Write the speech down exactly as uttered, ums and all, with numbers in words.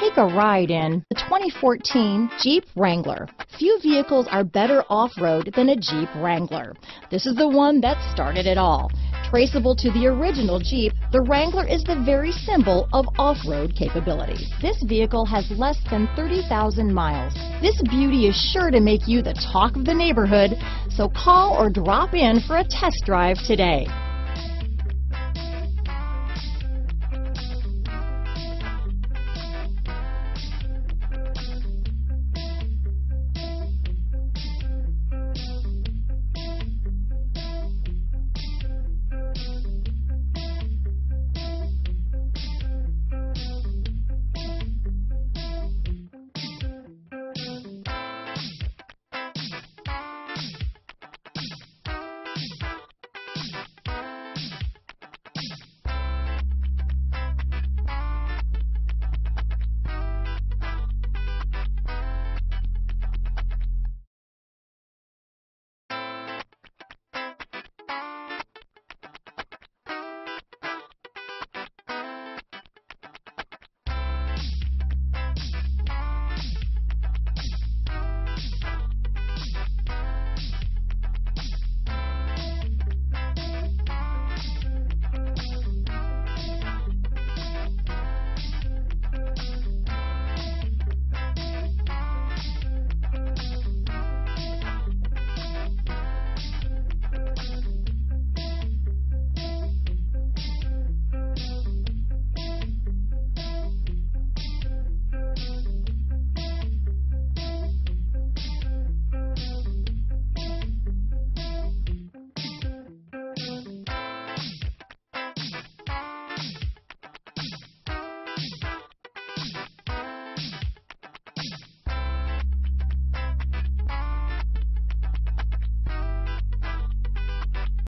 Take a ride in the twenty fourteen Jeep Wrangler. Few vehicles are better off-road than a Jeep Wrangler. This is the one that started it all. Traceable to the original Jeep, the Wrangler is the very symbol of off-road capability. This vehicle has less than thirty thousand miles. This beauty is sure to make you the talk of the neighborhood, so call or drop in for a test drive today.